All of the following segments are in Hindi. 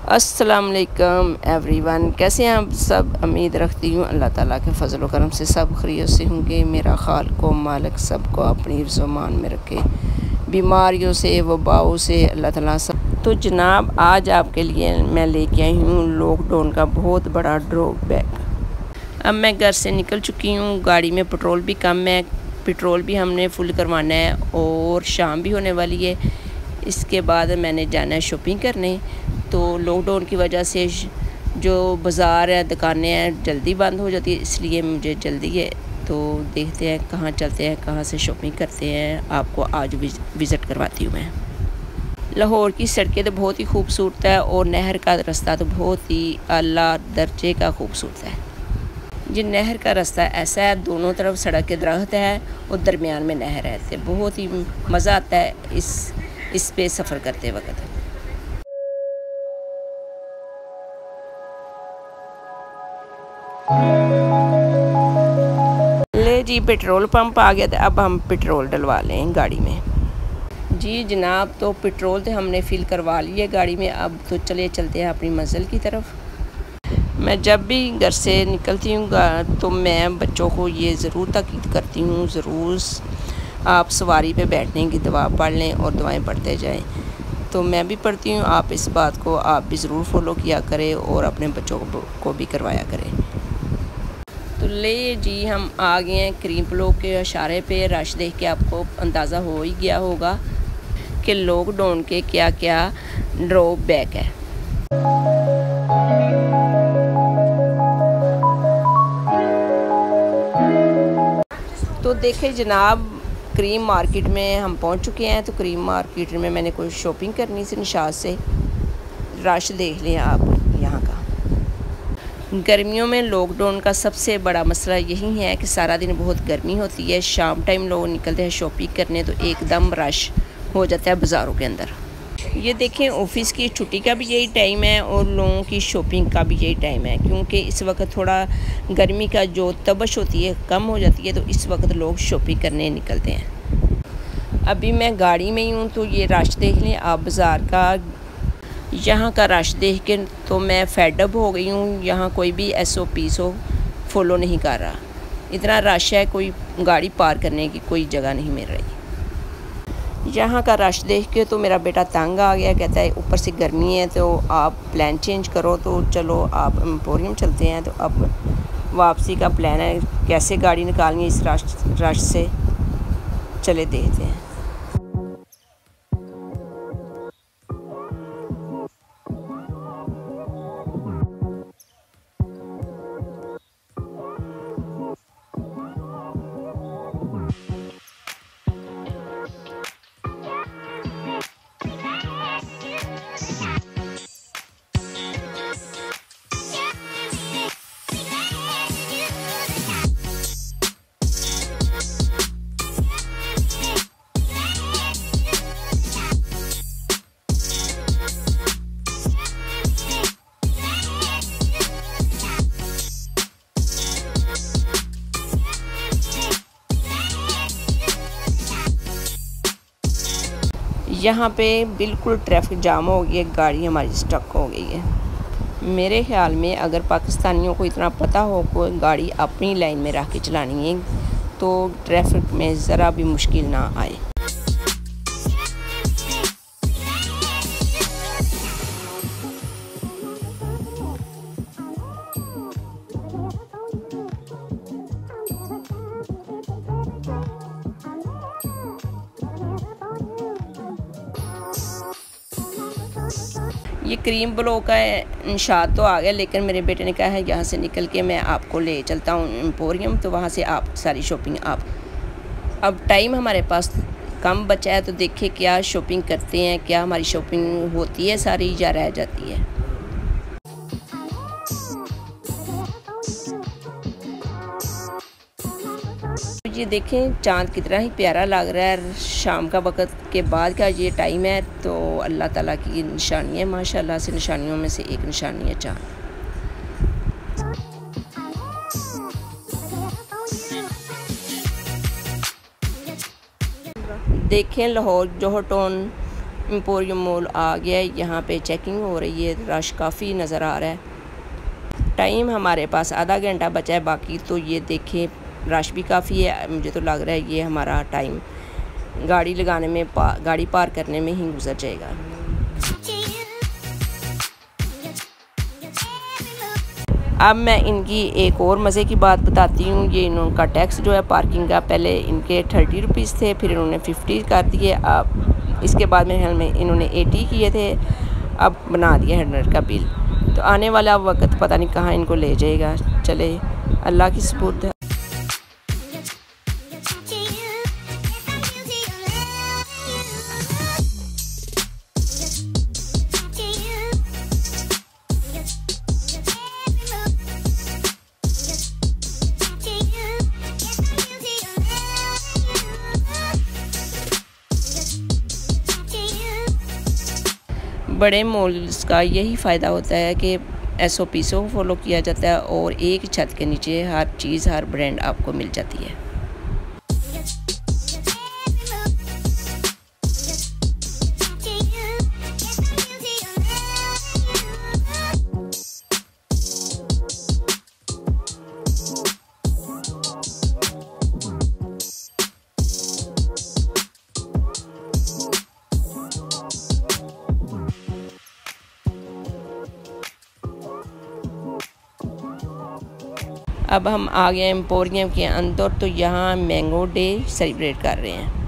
अस्सलामुअलैकुम एवरीवन, कैसे हैं आप सब। उम्मीद रखती हूँ अल्लाह ताला के फजल व करम से सब खैरियत से होंगे। मेरा खालिक व मालिक सबको अपनी ज़ुबान में रखे, बीमारियों से वबाओं से अल्लाह ताला सब। तो जनाब, आज आपके लिए मैं लेके आई हूँ लॉकडाउन का बहुत बड़ा ड्रॉबैक। अब मैं घर से निकल चुकी हूँ, गाड़ी में पेट्रोल भी कम है, पेट्रोल भी हमने फुल करवाना है और शाम भी होने वाली है। इसके बाद मैंने जाना है शॉपिंग करने। तो लॉकडाउन की वजह से जो बाज़ार है, दुकानें हैं, जल्दी बंद हो जाती है, इसलिए मुझे जल्दी है। तो देखते हैं कहाँ चलते हैं, कहाँ से शॉपिंग करते हैं। आपको आज विज़िट करवाती हूँ मैं। लाहौर की सड़कें तो बहुत ही खूबसूरत है और नहर का रास्ता तो बहुत ही आला दर्जे का खूबसूरत है। ये नहर का रास्ता ऐसा है, दोनों तरफ सड़क के दरख्त है और दरमियान में नहर है। तो बहुत ही मज़ा आता है इस पे सफ़र करते वक्त। ले जी, पेट्रोल पंप आ गया था। अब हम पेट्रोल डलवा लें गाड़ी में। जी जनाब, तो पेट्रोल तो हमने फिल करवा लिया गाड़ी में। अब तो चलते हैं अपनी मंजिल की तरफ। मैं जब भी घर से निकलती हूँ तो मैं बच्चों को ये ज़रूर ताकीद करती हूँ, ज़रूर आप सवारी पे बैठने की दुआ पढ़ लें और दुआएं पढ़ते जाएं। तो मैं भी पढ़ती हूँ, आप इस बात को आप भी ज़रूर फॉलो किया करें और अपने बच्चों को भी करवाया करें। तो ले जी, हम आ गए हैं करीम ब्लॉक के इशारे पे। रश देख के आपको अंदाज़ा हो ही गया होगा कि लॉकडाउन के क्या क्या ड्रॉबैक है। तो देखें जनाब, करीम मार्केट में हम पहुंच चुके हैं। तो करीम मार्केट में मैंने कोई शॉपिंग करनी थी निशात से। रश देख लें आप यहाँ का। गर्मियों में लॉकडाउन का सबसे बड़ा मसला यही है कि सारा दिन बहुत गर्मी होती है। शाम टाइम लोग निकलते हैं शॉपिंग करने तो एकदम रश हो जाता है बाज़ारों के अंदर। ये देखें, ऑफिस की छुट्टी का भी यही टाइम है और लोगों की शॉपिंग का भी यही टाइम है, क्योंकि इस वक्त थोड़ा गर्मी का जो तबश होती है कम हो जाती है। तो इस वक्त लोग शॉपिंग करने निकलते हैं। अभी मैं गाड़ी में ही हूँ। तो ये रश देख लें आप बाज़ार का। यहाँ का रश देख के तो मैं फेडअप हो गई हूँ। यहाँ कोई भी SOP फॉलो नहीं कर रहा। इतना रश है, कोई गाड़ी पार करने की कोई जगह नहीं मिल रही। यहाँ का रश देख के तो मेरा बेटा तंग आ गया, कहता है ऊपर से गर्मी है तो आप प्लान चेंज करो। तो चलो आप एम्पोरियम चलते हैं। तो अब वापसी का प्लान है, कैसे गाड़ी निकालनी है इस रश से, चले देखते हैं। यहाँ पे बिल्कुल ट्रैफिक जाम हो गई है, गाड़ी हमारी स्टक हो गई है। मेरे ख्याल में अगर पाकिस्तानियों को इतना पता हो कि गाड़ी अपनी लाइन में रख के चलानी है तो ट्रैफिक में ज़रा भी मुश्किल ना आए। ये करीम ब्लॉक का इंशात तो आ गया, लेकिन मेरे बेटे ने कहा है यहाँ से निकल के मैं आपको ले चलता हूँ एम्पोरियम। तो वहाँ से आप सारी शॉपिंग आप। अब टाइम हमारे पास कम बचा है तो देखिए क्या शॉपिंग करते हैं, क्या हमारी शॉपिंग होती है सारी या रह जाती है। ये देखें, चाँद कितना ही प्यारा लग रहा है। शाम का वक़्त के बाद का ये टाइम है। तो अल्लाह ताला की निशानी है, माशाल्लाह से निशानियों में से एक निशानी है चाँद। देखें, Lahore Johar town emporium mall आ गया है। यहाँ पे चेकिंग हो रही है, रश काफ़ी नज़र आ रहा है। टाइम हमारे पास आधा घंटा बचा है बाकी, तो ये देखें रश भी काफ़ी है। मुझे तो लग रहा है ये हमारा टाइम गाड़ी लगाने में गाड़ी पार्क करने में ही गुजर जाएगा। अब मैं इनकी एक और मज़े की बात बताती हूँ। ये इनका टैक्स जो है पार्किंग का, पहले इनके 30 रुपीज़ थे, फिर इन्होंने 50 कर दिए। अब इसके बाद मेरे ख्याल में इन्होंने 80 किए थे, अब बना दिया 100 का बिल। तो आने वाला वक्त पता नहीं कहाँ इनको ले जाएगा। चले अल्लाह की सुपुर्द है। बड़े मॉल्स का यही फ़ायदा होता है कि SOPs को फॉलो किया जाता है और एक छत के नीचे हर चीज़, हर ब्रांड आपको मिल जाती है। अब हम आ गए एम्पोरियम के अंदर, तो यहाँ मैंगो डे सेलिब्रेट कर रहे हैं।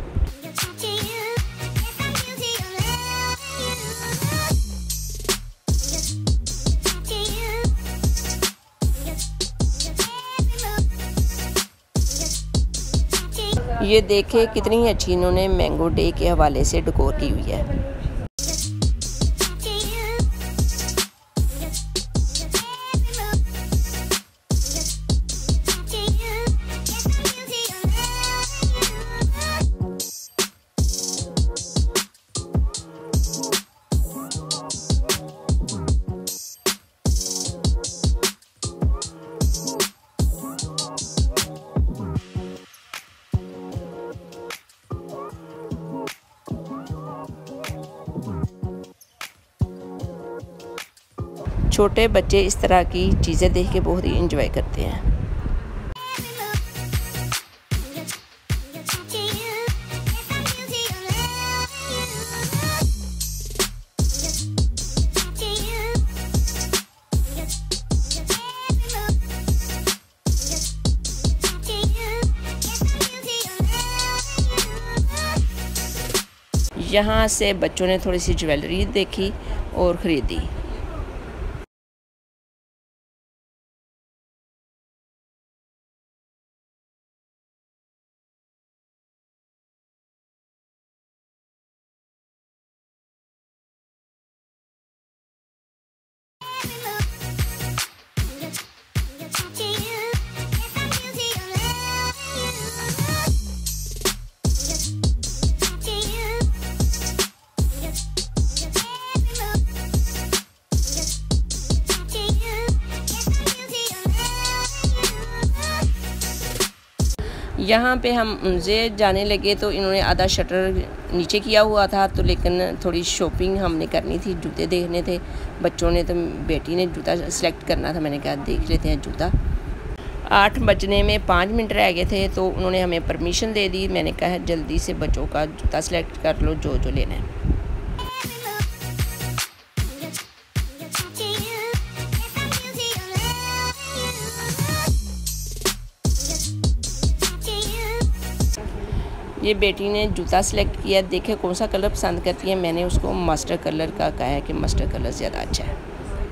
ये देखे कितनी अच्छी इन्होंने मैंगो डे के हवाले से डेकोर की हुई है। छोटे बच्चे इस तरह की चीज़ें देख के बहुत ही इंजॉय करते हैं। यहाँ से बच्चों ने थोड़ी सी ज्वेलरी देखी और ख़रीदी। यहाँ पे हम उनसे जाने लगे तो इन्होंने आधा शटर नीचे किया हुआ था, तो लेकिन थोड़ी शॉपिंग हमने करनी थी, जूते देखने थे बच्चों ने, तो बेटी ने जूता सेलेक्ट करना था। मैंने कहा देख लेते हैं जूता। 8 बजने में 5 मिनट रह गए थे, तो उन्होंने हमें परमिशन दे दी। मैंने कहा जल्दी से बच्चों का जूता सेलेक्ट कर लो जो जो लेना है। ये बेटी ने जूता सेलेक्ट किया, देखे कौन सा कलर पसंद करती है। मैंने उसको मस्टर्ड कलर का कहा है कि मस्टर्ड कलर ज़्यादा अच्छा है।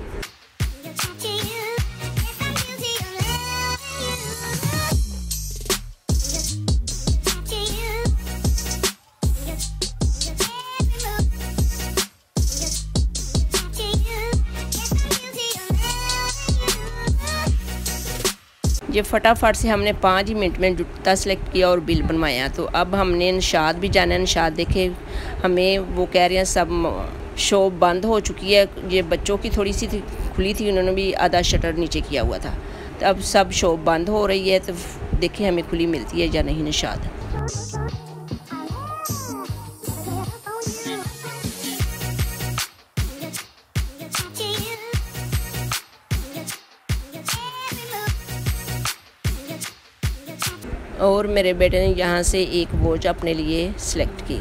ये फटाफट से हमने 5 ही मिनट में जूता सेलेक्ट किया और बिल बनवाया। तो अब हमने निशाद भी जाना है। निशाद देखे हमें वो कह रहे हैं सब शॉप बंद हो चुकी है। ये बच्चों की थोड़ी सी खुली थी, उन्होंने भी आधा शटर नीचे किया हुआ था। तो अब सब शॉप बंद हो रही है, तो देखें हमें खुली मिलती है या नहीं निशाद। और मेरे बेटे ने यहाँ से एक वॉच अपने लिए सिलेक्ट की।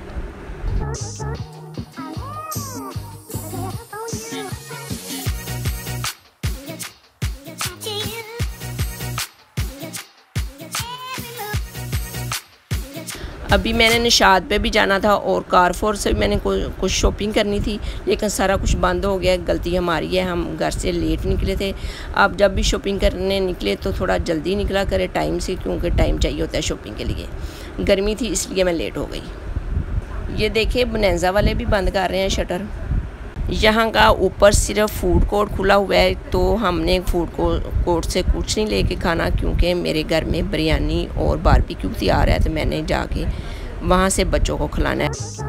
अभी मैंने निशात पे भी जाना था और कारफोर से मैंने कुछ शॉपिंग करनी थी, लेकिन सारा कुछ बंद हो गया। गलती हमारी है, हम घर से लेट निकले थे। अब जब भी शॉपिंग करने निकले तो थोड़ा जल्दी निकला करे टाइम से, क्योंकि टाइम चाहिए होता है शॉपिंग के लिए। गर्मी थी इसलिए मैं लेट हो गई। ये देखिए बोनांजा वाले भी बंद कर रहे हैं शटर। यहाँ का ऊपर सिर्फ फूड कोर्ट खुला हुआ है, तो हमने फूड कोर्ट से कुछ नहीं लेके खाना, क्योंकि मेरे घर में बिरयानी और बारबेक्यू तैयार है, तो मैंने जाके वहाँ से बच्चों को खिलाना है।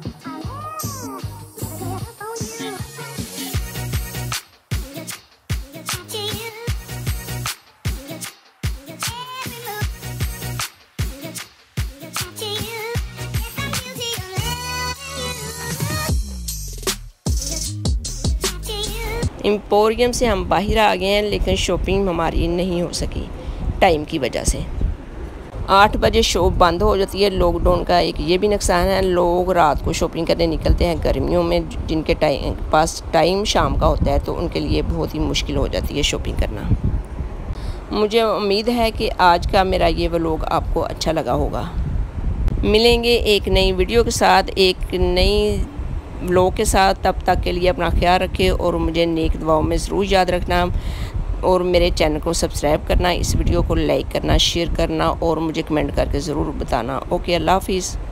एम्पोरियम से हम बाहर आ गए हैं, लेकिन शॉपिंग हमारी नहीं हो सकी टाइम की वजह से। 8 बजे शॉप बंद हो जाती है। लॉकडाउन का एक ये भी नुकसान है, लोग रात को शॉपिंग करने निकलते हैं गर्मियों में, जिनके पास टाइम शाम का होता है, तो उनके लिए बहुत ही मुश्किल हो जाती है शॉपिंग करना। मुझे उम्मीद है कि आज का मेरा ये व्लॉग आपको अच्छा लगा होगा। मिलेंगे एक नई वीडियो के साथ, एक नई व्लॉग के साथ। तब तक के लिए अपना ख्याल रखें और मुझे नेक दुआओं में ज़रूर याद रखना, और मेरे चैनल को सब्सक्राइब करना, इस वीडियो को लाइक करना, शेयर करना और मुझे कमेंट करके ज़रूर बताना। ओके, अल्लाह हाफिज़।